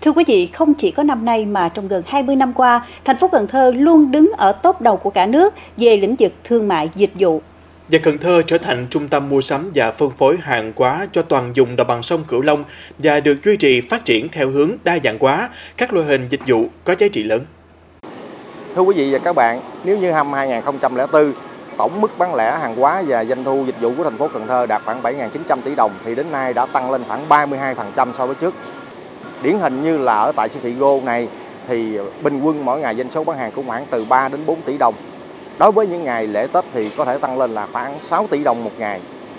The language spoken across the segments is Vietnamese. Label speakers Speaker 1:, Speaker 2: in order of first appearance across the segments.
Speaker 1: Thưa quý vị, không chỉ có năm nay mà trong gần 20 năm qua, thành phố Cần Thơ luôn đứng ở top đầu của cả nước về lĩnh vực thương mại dịch vụ.
Speaker 2: Và Cần Thơ trở thành trung tâm mua sắm và phân phối hàng hóa cho toàn vùng đồng bằng sông Cửu Long và được duy trì phát triển theo hướng đa dạng hóa các loại hình dịch vụ có giá trị lớn.
Speaker 3: Thưa quý vị và các bạn, nếu như năm 2004, tổng mức bán lẻ hàng hóa và doanh thu dịch vụ của thành phố Cần Thơ đạt khoảng 7.900 tỷ đồng thì đến nay đã tăng lên khoảng 32% so với trước. Điển hình như là ở tại siêu thị Go này thì bình quân mỗi ngày doanh số bán hàng cũng khoảng từ 3 đến 4 tỷ đồng. Đối với những ngày lễ Tết thì có thể tăng lên là khoảng 6 tỷ đồng một ngày.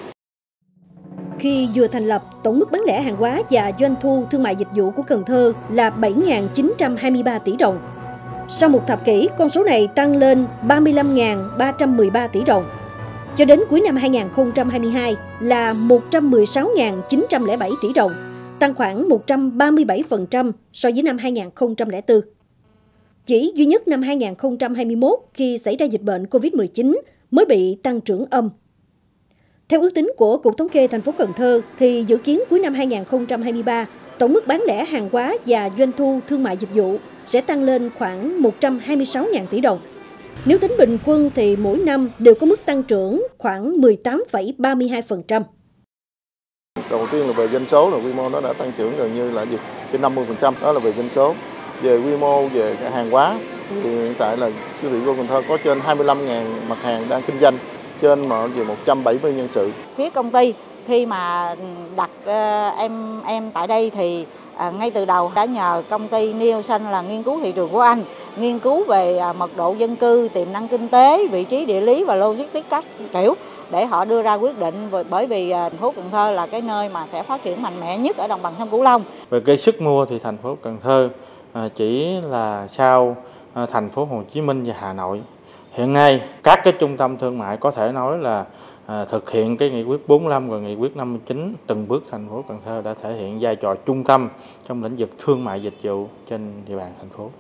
Speaker 4: Khi vừa thành lập, tổng mức bán lẻ hàng hóa và doanh thu thương mại dịch vụ của Cần Thơ là 7.923 tỷ đồng. Sau một thập kỷ, con số này tăng lên 35.313 tỷ đồng. Cho đến cuối năm 2022 là 116.907 tỷ đồng, tăng khoảng 137% so với năm 2004. Chỉ duy nhất năm 2021 khi xảy ra dịch bệnh Covid-19 mới bị tăng trưởng âm. Theo ước tính của Cục Thống kê thành phố Cần Thơ thì dự kiến cuối năm 2023, tổng mức bán lẻ hàng hóa và doanh thu thương mại dịch vụ sẽ tăng lên khoảng 126.000 tỷ đồng. Nếu tính bình quân thì mỗi năm đều có mức tăng trưởng khoảng 18,32%.
Speaker 5: Đầu tiên là về doanh số, là quy mô nó đã tăng trưởng gần như là trên 50%, đó là về doanh số. Về quy mô, về hàng hóa, thì hiện tại là siêu thị Go Cần Thơ có trên 25.000 mặt hàng đang kinh doanh, trên về 170 nhân sự.
Speaker 6: Phía công ty khi mà đặt em tại đây thì ngay từ đầu đã nhờ công ty Nielsen là nghiên cứu thị trường của Anh, nghiên cứu về mật độ dân cư, tiềm năng kinh tế, vị trí địa lý và logistics các kiểu để họ đưa ra quyết định, bởi vì thành phố Cần Thơ là cái nơi mà sẽ phát triển mạnh mẽ nhất ở đồng bằng sông Cửu Long.
Speaker 7: Về cái sức mua thì thành phố Cần Thơ chỉ là sau thành phố Hồ Chí Minh và Hà Nội. Hiện nay các cái trung tâm thương mại có thể nói là thực hiện cái nghị quyết 45 và nghị quyết 59, từng bước thành phố Cần Thơ đã thể hiện vai trò trung tâm trong lĩnh vực thương mại dịch vụ trên địa bàn thành phố.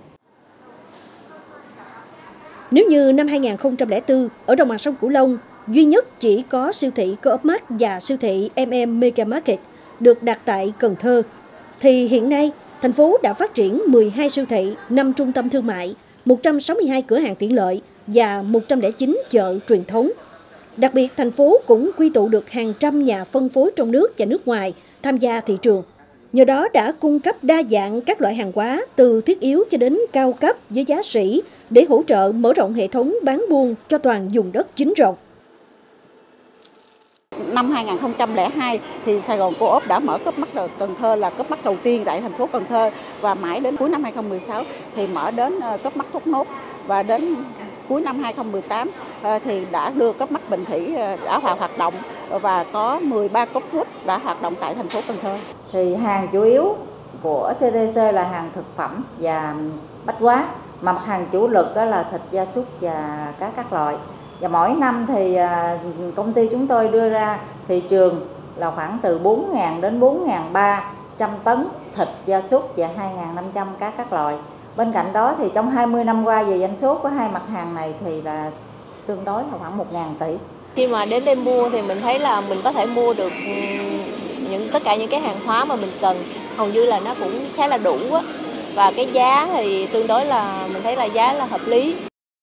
Speaker 4: Nếu như năm 2004 ở đồng bằng sông Cửu Long duy nhất chỉ có siêu thị Co-op Mart và siêu thị Mega Market được đặt tại Cần Thơ, thì hiện nay thành phố đã phát triển 12 siêu thị, 5 trung tâm thương mại, 162 cửa hàng tiện lợi và 109 chợ truyền thống. Đặc biệt, thành phố cũng quy tụ được hàng trăm nhà phân phối trong nước và nước ngoài tham gia thị trường. Nhờ đó đã cung cấp đa dạng các loại hàng hóa từ thiết yếu cho đến cao cấp với giá sỉ để hỗ trợ mở rộng hệ thống bán buôn cho toàn vùng đất chín rộng.
Speaker 6: Năm 2002 thì Sài Gòn Co-op đã mở cấp mắt Cần Thơ là cấp mắt đầu tiên tại thành phố Cần Thơ, và mãi đến cuối năm 2016 thì mở đến cấp mắt Thốt Nốt, và đến cuối năm 2018 thì đã đưa cấp mắt Bình Thủy đã hoạt động, và có 13 cấp food đã hoạt động tại thành phố Cần Thơ.
Speaker 8: Thì hàng chủ yếu của CTC là hàng thực phẩm và bách hóa, mà mặt hàng chủ lực đó là thịt gia súc và cá các loại. Và mỗi năm thì công ty chúng tôi đưa ra thị trường là khoảng từ 4.000 đến 4.300 tấn thịt gia súc và 2.500 cá các loại. Bên cạnh đó thì trong 20 năm qua về doanh số của hai mặt hàng này thì là tương đối là khoảng 1.000 tỷ.
Speaker 9: Khi mà đến đây mua thì mình thấy là mình có thể mua được tất cả những cái hàng hóa mà mình cần, hầu như là nó cũng khá là đủ á. Và cái giá thì tương đối là mình thấy là giá là hợp lý.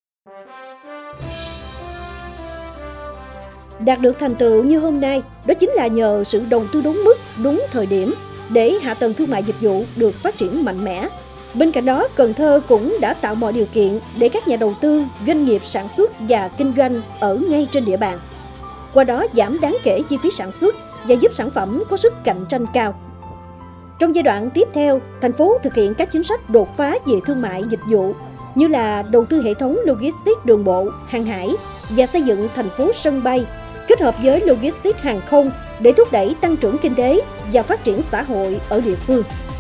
Speaker 4: Đạt được thành tựu như hôm nay, đó chính là nhờ sự đầu tư đúng mức, đúng thời điểm để hạ tầng thương mại dịch vụ được phát triển mạnh mẽ. Bên cạnh đó, Cần Thơ cũng đã tạo mọi điều kiện để các nhà đầu tư, doanh nghiệp sản xuất và kinh doanh ở ngay trên địa bàn. Qua đó giảm đáng kể chi phí sản xuất và giúp sản phẩm có sức cạnh tranh cao. Trong giai đoạn tiếp theo, thành phố thực hiện các chính sách đột phá về thương mại dịch vụ như là đầu tư hệ thống logistics đường bộ, hàng hải và xây dựng thành phố sân bay, kết hợp với logistics hàng không để thúc đẩy tăng trưởng kinh tế và phát triển xã hội ở địa phương.